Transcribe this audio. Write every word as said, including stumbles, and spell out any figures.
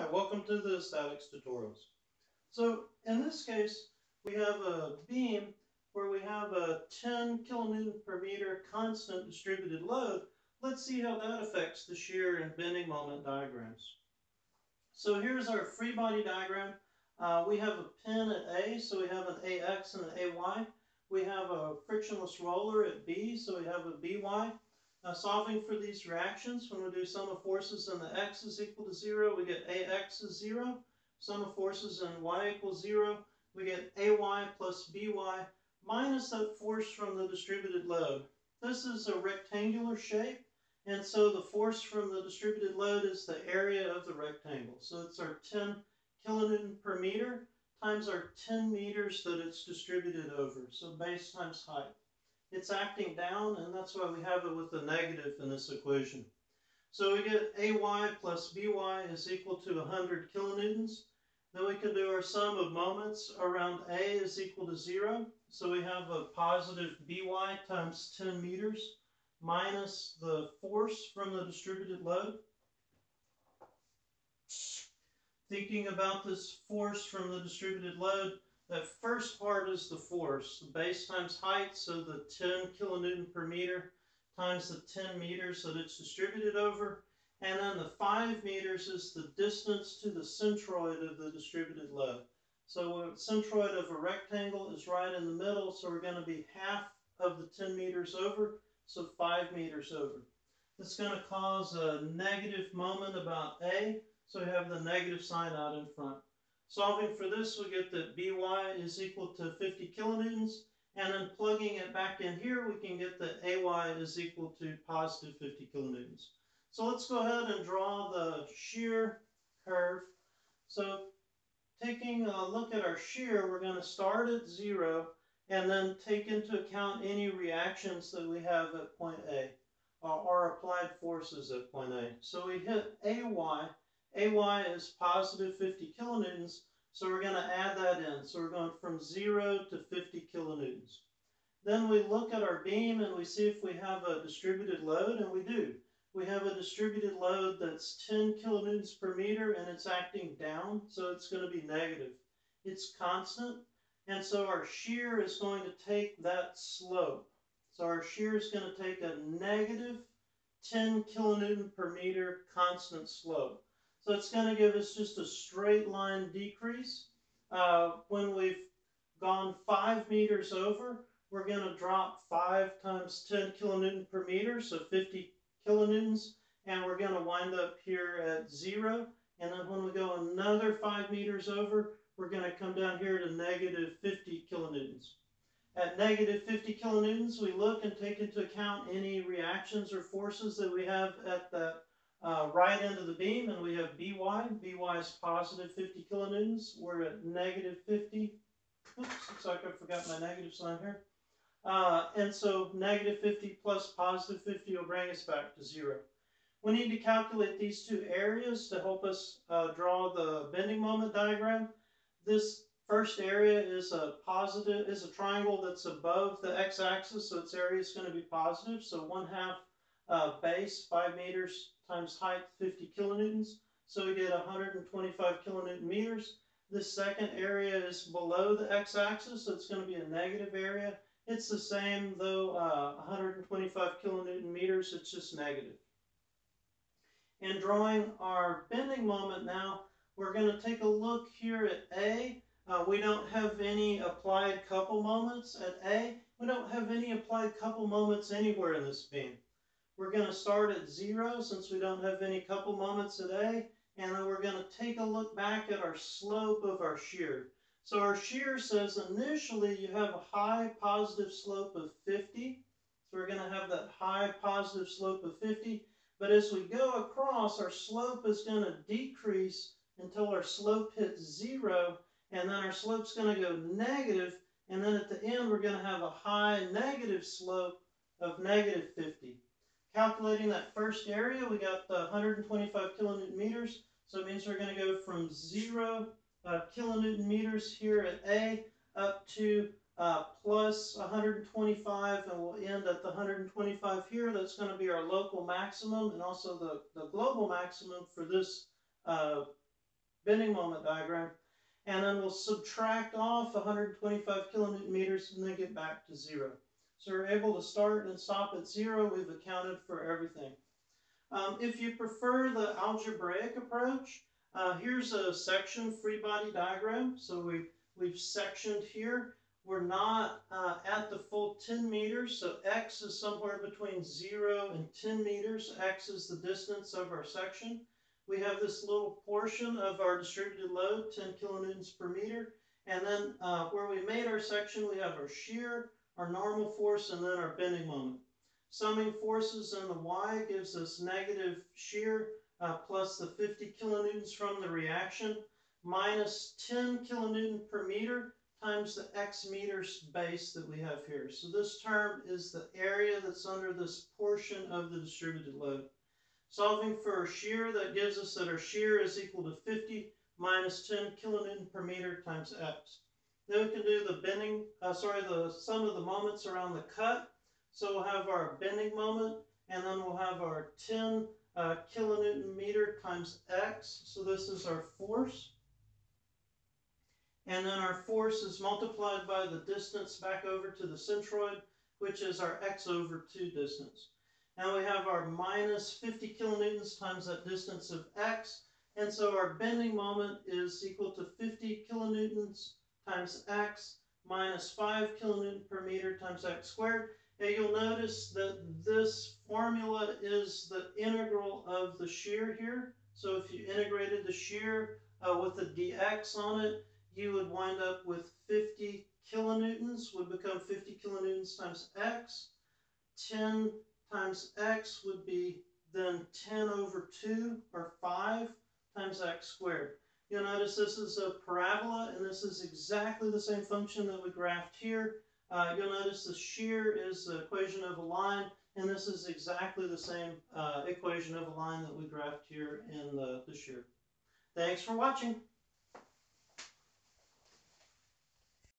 Hi, welcome to the statics tutorials. So in this case, we have a beam where we have a ten kilonewton per meter constant distributed load. Let's see how that affects the shear and bending moment diagrams. So here's our free body diagram. Uh, we have a pin at A, so we have an A X and an A Y. We have a frictionless roller at B, so we have a B Y. Uh, solving for these reactions, when we do sum of forces and the x is equal to zero, we get ax is zero. Sum of forces and y equals zero, we get ay plus by minus that force from the distributed load. This is a rectangular shape, and so the force from the distributed load is the area of the rectangle. So it's our ten kilonewton per meter times our ten meters that it's distributed over. So base times height. It's acting down, and that's why we have it with the negative in this equation. So we get ay plus by is equal to one hundred kilonewtons. Then we can do our sum of moments around A is equal to zero. So we have a positive by times ten meters minus the force from the distributed load. Thinking about this force from the distributed load, that first part is the force, the base times height, so the ten kilonewton per meter times the ten meters that it's distributed over. And then the five meters is the distance to the centroid of the distributed load. So the centroid of a rectangle is right in the middle, so we're going to be half of the ten meters over, so five meters over. That's going to cause a negative moment about A, so we have the negative sign out in front. Solving for this, we get that by is equal to fifty kilonewtons, and then plugging it back in here, we can get that ay is equal to positive fifty kilonewtons. So let's go ahead and draw the shear curve. So taking a look at our shear, we're going to start at zero and then take into account any reactions that we have at point A, uh, or applied forces at point A. So we hit ay. Ay is positive fifty kilonewtons, so we're going to add that in. So we're going from zero to fifty kilonewtons. Then we look at our beam and we see if we have a distributed load, and we do. We have a distributed load that's ten kilonewtons per meter, and it's acting down, so it's going to be negative. It's constant, and so our shear is going to take that slope. So our shear is going to take a negative ten kilonewton per meter constant slope. So it's going to give us just a straight line decrease. Uh, when we've gone five meters over, we're going to drop five times ten kilonewton per meter, so fifty kilonewtons, and we're going to wind up here at zero. And then when we go another five meters over, we're going to come down here to negative fifty kilonewtons. At negative fifty kilonewtons, we look and take into account any reactions or forces that we have at that Uh, right end of the beam, and we have by. By is positive fifty kilonewtons. We're at negative fifty. Oops, looks like I forgot my negative sign here. Uh, and so negative fifty plus positive fifty will bring us back to zero. We need to calculate these two areas to help us uh, draw the bending moment diagram. This first area is a positive, is a triangle that's above the x-axis, so its area is going to be positive. So one half uh, base, five meters, times height, fifty kilonewtons. So we get one hundred twenty-five kilonewton meters. This second area is below the x-axis, so it's going to be a negative area. It's the same, though uh, one hundred twenty-five kilonewton meters, it's just negative. In drawing our bending moment now, we're going to take a look here at A. Uh, we don't have any applied couple moments at A. We don't have any applied couple moments anywhere in this beam. We're going to start at zero since we don't have any couple moments at A, and then we're going to take a look back at our slope of our shear. So our shear says initially you have a high positive slope of fifty. So we're going to have that high positive slope of fifty. But as we go across, our slope is going to decrease until our slope hits zero, and then our slope's going to go negative, and then at the end we're going to have a high negative slope of negative fifty. Calculating that first area, we got the one hundred twenty-five kilonewton meters, so it means we're going to go from zero uh, kilonewton meters here at A up to uh, plus one hundred twenty-five, and we'll end at the one hundred twenty-five here. That's going to be our local maximum and also the, the global maximum for this uh, bending moment diagram, and then we'll subtract off one hundred twenty-five kilonewton meters and then get back to zero. So we're able to start and stop at zero. We've accounted for everything. Um, if you prefer the algebraic approach, uh, here's a section free body diagram. So we, we've sectioned here. We're not uh, at the full ten meters, so x is somewhere between zero and ten meters. X is the distance of our section. We have this little portion of our distributed load, ten kilonewtons per meter. And then uh, where we made our section, we have our shear, our normal force, and then our bending moment. Summing forces in the y gives us negative shear uh, plus the fifty kilonewtons from the reaction minus ten kilonewton per meter times the x meters base that we have here. So this term is the area that's under this portion of the distributed load. Solving for shear, that gives us that our shear is equal to fifty minus ten kilonewton per meter times x. Then we can do the bending, uh, sorry, the sum of the moments around the cut. So we'll have our bending moment, and then we'll have our ten uh, kilonewton meter times x. So this is our force. And then our force is multiplied by the distance back over to the centroid, which is our x over two distance. Now we have our minus fifty kilonewtons times that distance of x. And so our bending moment is equal to fifty kilonewtons times x minus five kilonewton per meter times x squared. And you'll notice that this formula is the integral of the shear here. So if you integrated the shear uh, with a dx on it, you would wind up with fifty kilonewtons, would become fifty kilonewtons times x. ten times x would be then ten over two, or five, times x squared. You'll notice this is a parabola, and this is exactly the same function that we graphed here. Uh, you'll notice the shear is the equation of a line, and this is exactly the same uh, equation of a line that we graphed here in the, the shear. Thanks for watching.